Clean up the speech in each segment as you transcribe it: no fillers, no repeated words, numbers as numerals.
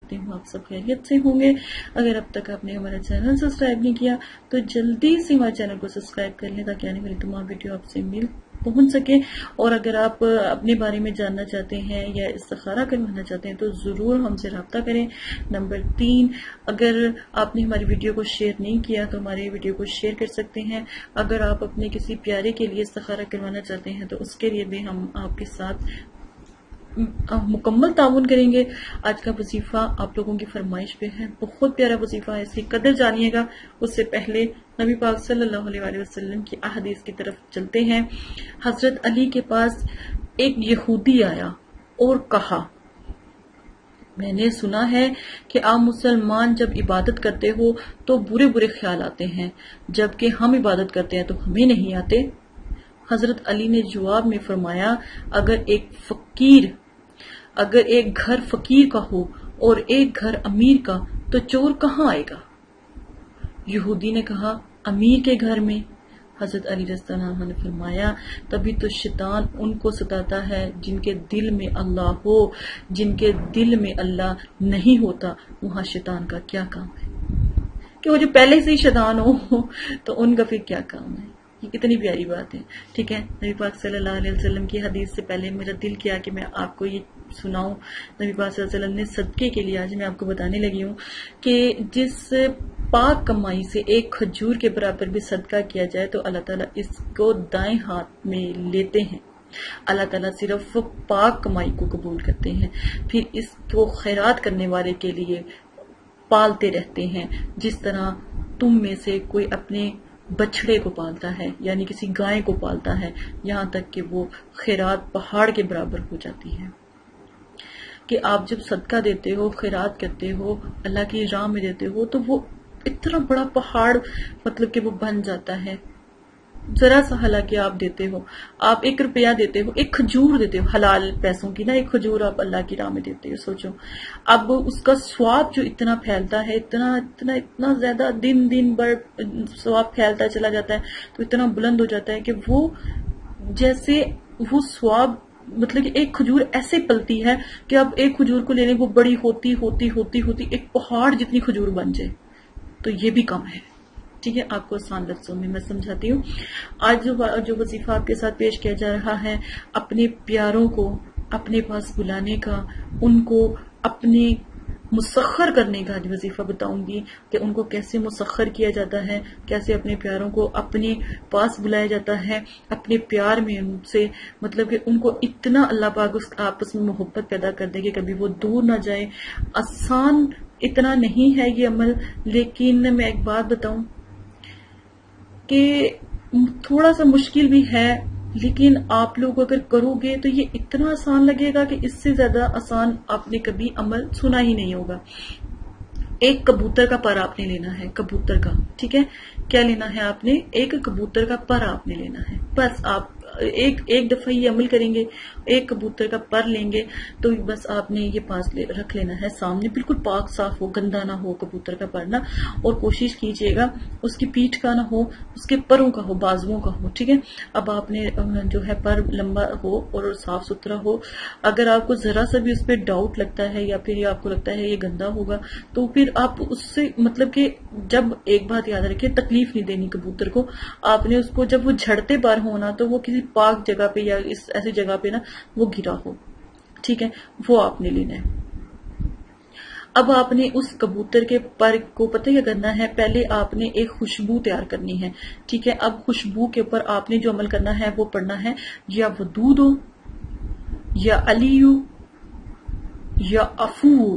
کرتی ہوں آپ سب خیریت سے ہوں گے. اگر اب تک آپ نے ہمارا چینل سبسکرائب نہیں کیا تو جلدی سے ہمارے چینل کو سبسکرائب کر لیں تاکہ آنے والی تمام ویڈیو آپ سے پہنچ سکے. اور اگر آپ اپنے بارے میں جاننا چاہتے ہیں یا استخارہ کروانا چاہتے ہیں تو ضرور ہم سے رابطہ کریں. نمبر 3، اگر آپ نے ہماری ویڈیو کو شیئر نہیں کیا تو ہماری ویڈیو کو شیئر کر سکتے ہیں. اگر آپ اپنے کسی پیارے کے لیے استخارہ کروانا چاہتے ہیں تو اس کے لیے بھی ہم آپ کے ساتھ مکمل تعاون کریں گے. آج کا وظیفہ آپ لوگوں کی فرمائش پہ ہے، بہت پیارا وظیفہ ہے، اس کی قدر جانیے گا. اس سے پہلے نبی پاک صلی اللہ علیہ وسلم کی احادیث کی طرف چلتے ہیں. حضرت علی کے پاس ایک یہودی آیا اور کہا، میں نے سنا ہے کہ آپ مسلمان جب عبادت کرتے ہو تو برے برے خیال آتے ہیں، جبکہ ہم عبادت کرتے ہیں تو ہمیں نہیں آتے. حضرت علی نے جواب میں فرمایا، اگر ایک گھر فقیر کا ہو اور ایک گھر امیر کا تو چور کہاں آئے گا؟ یہودی نے کہا، امیر کے گھر میں. حضرت علی رضی اللہ عنہ نے فرمایا، تبھی تو شیطان ان کو ستاتا ہے جن کے دل میں اللہ ہو. جن کے دل میں اللہ نہیں ہوتا وہاں شیطان کا کیا کام ہے؟ کہ وہ جو پہلے سے ہی شیطان ہو تو ان کا پھر کیا کام ہے؟ یہ کتنی پیاری بات ہے. ٹھیک ہے، نبی پاک صلی اللہ علیہ وسلم کی حدیث سے پہلے میرا دل کیا کہ میں آپ کو یہ سناؤں. نبی پاک صلی اللہ علیہ وسلم نے صدقے کے لیے آج میں آپ کو بتانے لگی ہوں کہ جس پاک کمائی سے ایک کھجور کے برابر بھی صدقہ کیا جائے تو اللہ تعالیٰ اس کو دائیں ہاتھ میں لیتے ہیں. اللہ تعالیٰ صرف پاک کمائی کو قبول کرتے ہیں، پھر اس کو خیرات کرنے والے کے لیے پالتے رہتے ہیں، جس طرح تم میں سے کوئی اپنے بچڑے کو پالتا ہے، یعنی کسی گائے کو پالتا ہے، یہاں تک کہ وہ خیرات پہاڑ کے برابر ہو جاتی ہے. کہ آپ جب صدقہ دیتے ہو، خیرات کرتے ہو، اللہ کی راہ میں دیتے ہو تو وہ اتنا بڑا پہاڑ مطلب کہ وہ بن جاتا ہے. ذرا سا حالانکہ آپ دیتے ہو، آپ 1 روپیہ دیتے ہو، ایک کھجور دیتے ہو حلال پیسوں کی نا، ایک کھجور آپ اللہ کی راہ میں دیتے ہو. سوچو اب اس کا ثواب جو اتنا پھیلتا ہے، اتنا زیادہ دن بھر ثواب پھیلتا چلا جاتا ہے تو اتنا بلند ہو جاتا ہے کہ وہ جیسے وہ ثواب مطلب کہ ایک کھجور ایسے پلتی ہے کہ اب ایک کھجور کو لینے کو بڑی ہوتی ایک پہاڑ جتنی کھجور بن جائے. تو یہ بھی کم ہے. ٹھیک ہے، آپ کو آسان لفظوں میں میں سمجھاتی ہوں. آج جو وظیفہ آپ کے ساتھ پیش کیا جا رہا ہے، اپنے پیاروں کو اپنے پاس بلانے کا، ان کو اپنے مسخر کرنے کا وظیفہ بتاؤں گی کہ ان کو کیسے مسخر کیا جاتا ہے، کیسے اپنے پیاروں کو اپنے پاس بلایا جاتا ہے. اپنے پیار میں ان سے مطلب کہ ان کو اتنا اللہ پاک آپس میں محبت پیدا کر دے کہ کبھی وہ دور نہ جائے. آسان اتنا نہیں ہے یہ عمل، لیکن میں ایک بات بتاؤں کہ تھوڑا سا مشکل بھی ہے، لیکن آپ لوگ اگر کرو گے تو یہ اتنا آسان لگے گا کہ اس سے زیادہ آسان آپ نے کبھی عمل سنا ہی نہیں ہوگا. ایک کبوتر کا پر آپ نے لینا ہے، کبوتر کا. ٹھیک ہے، کیا لینا ہے آپ نے؟ ایک کبوتر کا پر آپ نے لینا ہے. بس آپ ایک دفعہ یہ عمل کریں گے، ایک کبوتر کا پر لیں گے تو بس آپ نے یہ پاس رکھ لینا ہے سامنے، بالکل پاک صاف ہو، گندا نہ ہو کبوتر کا پر نا. اور کوشش کیجئے گا اس کی پیٹھ کا نہ ہو، اس کے پروں کا ہو، بازوؤں کا ہو. ٹھیک ہے، اب آپ نے جو ہے پر لمبا ہو اور صاف ستھرا ہو. اگر آپ کو ذرا سا بھی اس پہ ڈاؤٹ لگتا ہے یا پھر آپ کو لگتا ہے یہ گندا ہوگا تو پھر آپ اس سے مطلب کہ جب ایک بات یاد رکھیں، تکلیف نہیں دینی کبوتر کو. آپ نے اس کو جب وہ جھڑتے بار ہونا تو وہ کسی پاک جگہ پہ یا ایسی جگہ پہ نا وہ گرا ہو. ٹھیک ہے، وہ آپ نے لینا ہے. اب آپ نے اس کبوتر کے پر کو پتہ کیا کرنا ہے؟ پہلے آپ نے ایک خوشبو تیار کرنی ہے. ٹھیک ہے، اب خوشبو کے اوپر آپ نے جو عمل کرنا ہے وہ پڑھنا ہے یا ودود ہو یا علیو یا افو،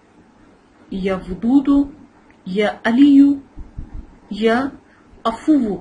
یا ودود ہو یا علیو یا افو.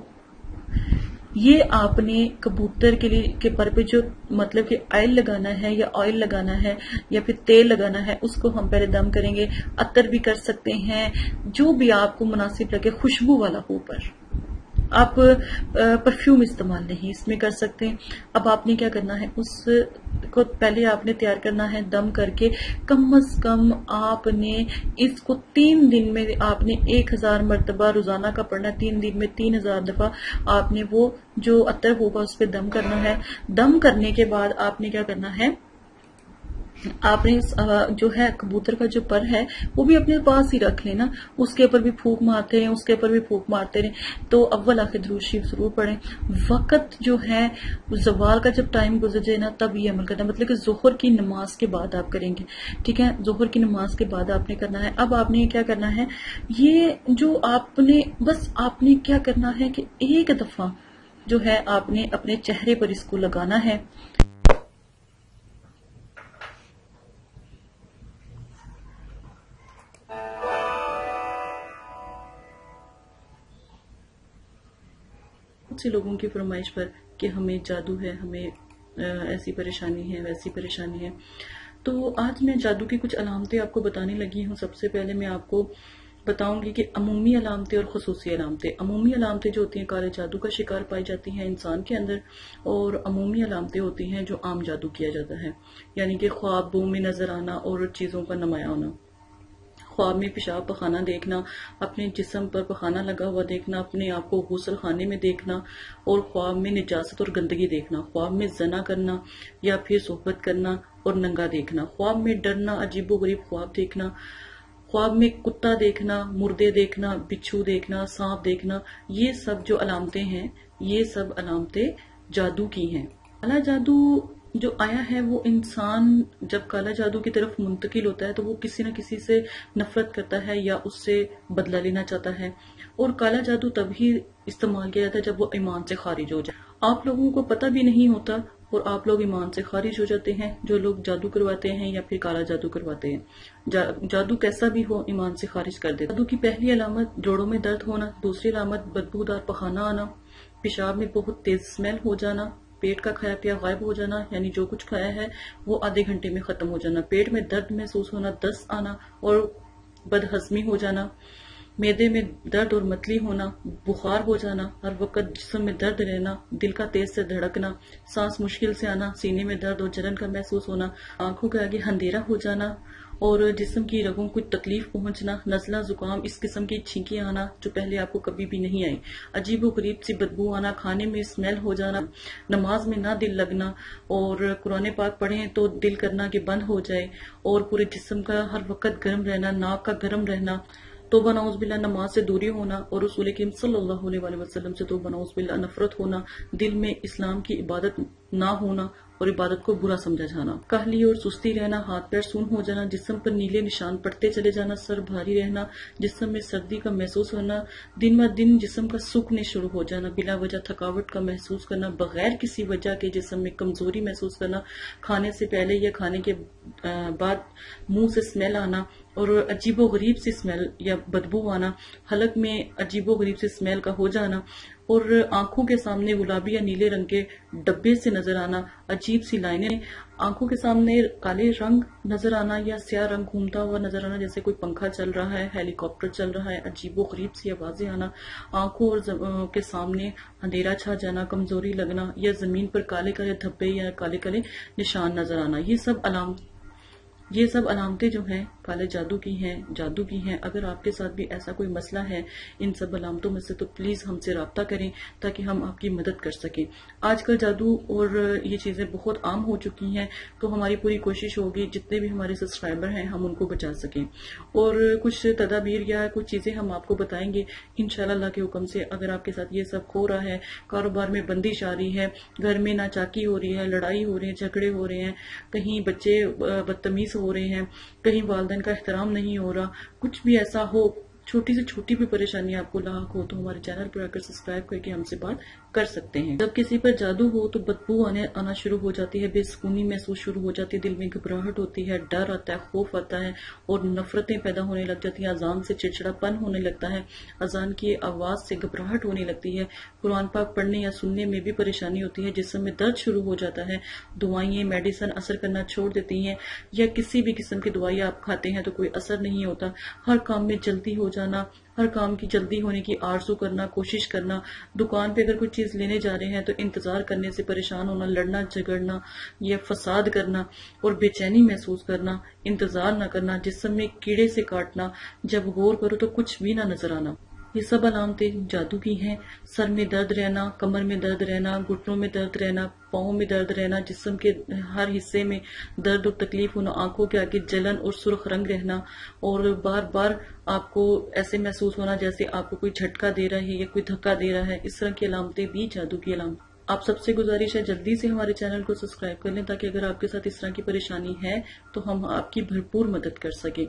یہ آپ نے کبوتر کے لیے کے پر پہ جو مطلب کہ آئل لگانا ہے یا آئل لگانا ہے یا پھر تیل لگانا ہے، اس کو ہم پہلے دم کریں گے. عطر بھی کر سکتے ہیں، جو بھی آپ کو مناسب لگے، خوشبو والا ہو. پر آپ پرفیوم استعمال نہیں اس میں کر سکتے. اب آپ نے کیا کرنا ہے، اس کو پہلے آپ نے تیار کرنا ہے دم کر کے. کم از کم آپ نے اس کو 3 دن میں آپ نے 1000 مرتبہ روزانہ کا پڑھنا. 3 دن میں 3000 دفعہ آپ نے وہ جو عطر ہوگا اس پہ دم کرنا ہے. دم کرنے کے بعد آپ نے کیا کرنا ہے، आपने जो है कबूतर का जो पर है वो भी अपने पास ही रख लेना, उसके ऊपर भी फूंक मारते रहें, उसके ऊपर भी फूंक मारते रहें। तो अव्वल आखिर दुरूद शरीफ जरूर पढ़ें। वक्त जो है ज़वाल का जब टाइम गुजर जाए ना तब ये अमल करना, मतलब कि जोहर की नमाज के बाद आप करेंगे, ठीक है, जोहर की नमाज के बाद आपने करना है। अब आपने क्या करना है, ये जो आपने क्या करना है कि एक दफा जो है आपने अपने चेहरे पर इसको लगाना है। से लोगों की फरमाइश पर कि हमें जादू है, हमें ऐसी परेशानी है, वैसी परेशानी है। तो आज मैं जादू की कुछ अलामतें आपको बताने लगी हूँ। सबसे पहले मैं आपको बताऊंगी कि अमूमी अलामतें और खुसूसी अलामतें। अमूमी अलामतें जो होती हैं काले जादू का शिकार पाई जाती हैं इंसान के अंदर, और अमूमी अलामतें होती हैं जो आम जादू किया जाता है, यानी कि ख्वाबों में नजर आना और चीजों का नुमाया होना। ख्वाब में पेशाब पखाना देखना, अपने जिस्म पर पखाना लगा हुआ देखना, अपने आप को गुस्ल खाने में देखना, और ख्वाब में निजासत और गंदगी देखना, ख्वाब में जना करना या फिर सोहबत करना और नंगा देखना, ख्वाब में डरना, अजीबो गरीब ख्वाब देखना, ख्वाब में कुत्ता देखना, मुर्दे देखना, बिच्छू देखना, सांप देखना। ये सब जो अलामतें हैं, ये सब अलामतें जादू की हैं। काला जादू जो आया है वो इंसान जब काला जादू की तरफ मुंतकिल होता है तो वो किसी न किसी से नफरत करता है या उससे बदला लेना चाहता है, और काला जादू तभी इस्तेमाल किया जाता है जब वो ईमान से खारिज हो जाए। आप लोगों को पता भी नहीं होता और आप लोग ईमान से खारिज हो जाते हैं, जो लोग जादू करवाते हैं या फिर काला जादू करवाते हैं। जादू कैसा भी हो ईमान से खारिज कर देता है। जादू की पहली अलामत जोड़ों में दर्द होना, दूसरी अलामत बदबूदार पखाना आना, पेशाब में बहुत तेज स्मेल हो जाना, पेट का खाया पिया गायब हो जाना, यानी जो कुछ खाया है वो आधे घंटे में खत्म हो जाना, पेट में दर्द महसूस होना, दस्त आना और बदहजमी हो जाना, मैदे में दर्द और मतली होना, बुखार हो जाना, हर वक्त जिस्म में दर्द रहना, दिल का तेज से धड़कना, सांस मुश्किल से आना, सीने में दर्द और जलन का महसूस होना, आंखों के आगे अंधेरा हो जाना और जिस्म की रगों को तकलीफ पहुंचना, नजला जुकाम, इस किस्म की छींकें आना जो पहले आपको कभी भी नहीं आई, अजीब गरीब सी बदबू आना, खाने में स्मेल हो जाना, नमाज में ना दिल लगना, और कुरान पाक पढ़ें तो दिल करना कि बंद हो जाए, और पूरे जिस्म का हर वक्त गर्म रहना, नाक का गर्म रहना, तोबा नौज बिल्ला नमाज से दूरी होना और रसूल करीम सल्लल्लाहु अलैहि वसल्लम से तोबा नौज बिल्ला नफरत होना, दिल में इस्लाम की इबादत ना होना और इबादत को बुरा समझा जाना, काहली और सुस्ती रहना, हाथ पैर सून हो जाना, जिस्म पर नीले निशान पड़ते चले जाना, सर भारी रहना, जिस्म में सर्दी का महसूस होना, दिन ब दिन जिस्म का सूखने शुरू हो जाना, बिला वजह थकावट का महसूस करना, बगैर किसी वजह के जिस्म में कमजोरी महसूस करना, खाने से पहले या खाने के बाद मुंह से स्मेल आना और अजीबो गरीब सी स्मेल या बदबू आना, हलक में अजीबो गरीब सी स्मेल का हो जाना, और आंखों के सामने गुलाबी या नीले रंग के डब्बे से नजर आना, अजीब सी लाइनें, आंखों के सामने काले रंग नजर आना या स्याह रंग घूमता हुआ नजर आना, जैसे कोई पंखा चल रहा है, हेलीकॉप्टर चल रहा है, अजीबो गरीब सी आवाजें आना, आंखों और के सामने अंधेरा छा जाना, कमजोरी लगना या जमीन पर काले काले धब्बे या काले काले निशान नजर आना। ये सब अलामतें जो हैं काले जादू की हैं, जादू की हैं। अगर आपके साथ भी ऐसा कोई मसला है इन सब अलामतों में से तो प्लीज हमसे राब्ता करें ताकि हम आपकी मदद कर सकें। आजकल जादू और ये चीजें बहुत आम हो चुकी हैं, तो हमारी पूरी कोशिश होगी जितने भी हमारे सब्सक्राइबर हैं हम उनको बचा सकें, और कुछ तदाबीर या कुछ चीजें हम आपको बताएंगे इंशाअल्लाह अल्लाह के हुक्म से। अगर आपके साथ ये सब हो रहा है, कारोबार में बंदिश आ रही है, घर में नाचाकी हो रही है, लड़ाई हो रही है, झगड़े हो रहे हैं, कहीं बच्चे बदतमीज हो रहे हैं, कहीं वालिदैन का एहतराम नहीं हो रहा, कुछ भी ऐसा हो, छोटी से छोटी भी परेशानी आपको लाक हो तो हमारे चैनल पर आकर सब्सक्राइब करके हमसे बात कर सकते हैं। जब किसी पर जादू हो तो बदबू आना शुरू हो जाती है, बेसुकूनी महसूस शुरू हो जाती है, दिल में घबराहट होती है, डर आता है, खौफ आता है और नफरतें पैदा होने लग जाती हैं, अजान से चिड़चिड़ापन होने लगता है, अजान की आवाज से घबराहट होने लगती है, कुरान पाक पढ़ने या सुनने में भी परेशानी होती है, जिस्म में दर्द शुरू हो जाता है, दवाइयां मेडिसिन असर करना छोड़ देती हैं, या किसी भी किस्म की दवाई आप खाते हैं तो कोई असर नहीं होता, हर काम में जल्दी हो जाना, हर काम की जल्दी होने की आरज़ू करना, कोशिश करना, दुकान पे अगर कोई चीज लेने जा रहे हैं तो इंतजार करने से परेशान होना, लड़ना झगड़ना या फसाद करना और बेचैनी महसूस करना, इंतजार न करना, जिस्म में कीड़े से काटना, जब गौर करो तो कुछ भी ना नजर आना। یہ سب علامتیں جادو کی ہیں. سر میں درد رہنا، کمر میں درد رہنا، گھٹنوں میں درد رہنا، پاؤں میں درد رہنا، جسم کے ہر حصے میں درد اور تکلیف ہونا، آنکھوں کے آگے جلن اور سرخ رنگ رہنا، اور بار بار آپ کو ایسے محسوس ہونا جیسے آپ کو کوئی جھٹکا دے رہا ہے یا کوئی دھکا دے رہا ہے. اس طرح کی علامتیں بھی جادو کی علامت. آپ سب سے گزارش ہے جلدی سے ہمارے چینل کو سبسکرائب کر لیں تاکہ اگر آپ کے ساتھ اس طرح کی پریشانی ہے تو ہم آپ کی بھرپور مدد کر سکیں.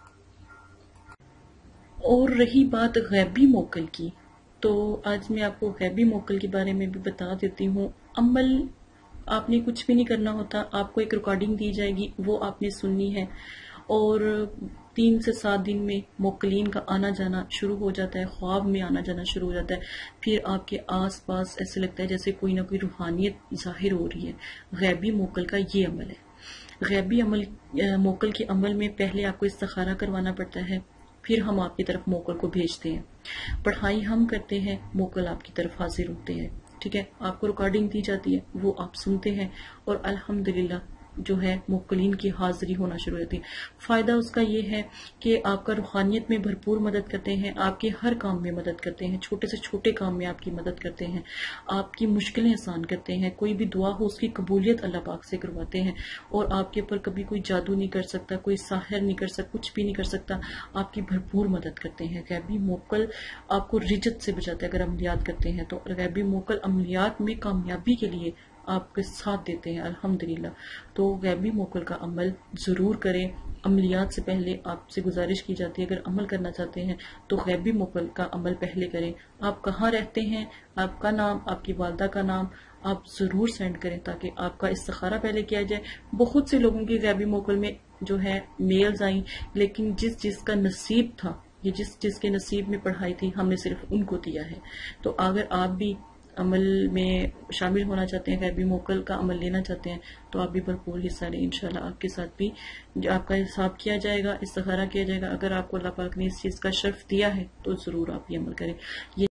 اور رہی بات غیبی موکل کی، تو آج میں آپ کو غیبی موکل کے بارے میں بھی بتا دیتی ہوں. عمل آپ نے کچھ بھی نہیں کرنا ہوتا. آپ کو ایک ریکارڈنگ دی جائے گی، وہ آپ نے سننی ہے، اور 3 سے 7 دن میں موکلین کا آنا جانا شروع ہو جاتا ہے، خواب میں آنا جانا شروع ہو جاتا ہے. پھر آپ کے آس پاس ایسے لگتا ہے جیسے کوئی نہ کوئی روحانیت ظاہر ہو رہی ہے. غیبی موکل کا یہ عمل ہے. غیبی موکل کے عمل میں پہلے آپ کو استخارہ کروانا پڑتا ہے، پھر ہم آپ کی طرف موکل کو بھیجتے ہیں. پڑھائی ہم کرتے ہیں، موکل آپ کی طرف حاضر ہوتے ہیں. ٹھیک ہے، آپ کو ریکارڈنگ دی جاتی ہے، وہ آپ سنتے ہیں، اور الحمدللہ جو ہے موکلین کی حاضری ہونا شروع ہوتی ہے. فائدہ اس کا یہ ہے کہ آپ کا روحانیت میں بھرپور مدد کرتے ہیں، آپ کے ہر کام میں مدد کرتے ہیں، چھوٹے سے چھوٹے کام میں آپ کی مدد کرتے ہیں، آپ کی مشکلیں آسان کرتے ہیں. کوئی بھی دعا ہو اس کی قبولیت اللہ پاک سے کرواتے ہیں، اور آپ کے اوپر کبھی کوئی جادو نہیں کر سکتا، کوئی ساحر نہیں کر سکتا، کچھ بھی نہیں کر سکتا. آپ کی بھرپور مدد کرتے ہیں. غیبی موکل آپ کو رجت سے بچاتے ہیں. اگر عملیات کرتے ہیں تو غیبی موکل عملیات میں کامیابی کے لیے آپ کے ساتھ دیتے ہیں الحمدللہ. تو غیبی موکل کا عمل ضرور کریں. عملیات سے پہلے آپ سے گزارش کی جاتی ہے اگر عمل کرنا چاہتے ہیں تو غیبی موکل کا عمل پہلے کریں. آپ کہاں رہتے ہیں، آپ کا نام، آپ کی والدہ کا نام آپ ضرور سینڈ کریں تاکہ آپ کا استخارہ پہلے کیا جائے. بہت سے لوگوں کی غیبی موکل میں جو ہے میلز آئیں، لیکن جس کا نصیب تھا، یہ جس کے نصیب میں پڑھائی تھی، ہم نے صرف ان کو دیا ہے. تو اگر آپ بھی عمل میں شامل ہونا چاہتے ہیں، غیبی موکل کا عمل لینا چاہتے ہیں، تو آپ بھی بھرپور حصہ لیں. انشاءاللہ آپ کے ساتھ بھی آپ کا حساب کیا جائے گا، استخارہ کیا جائے گا. اگر آپ کو اللہ پاک نے اس چیز کا شرف دیا ہے تو ضرور آپ یہ عمل کریں.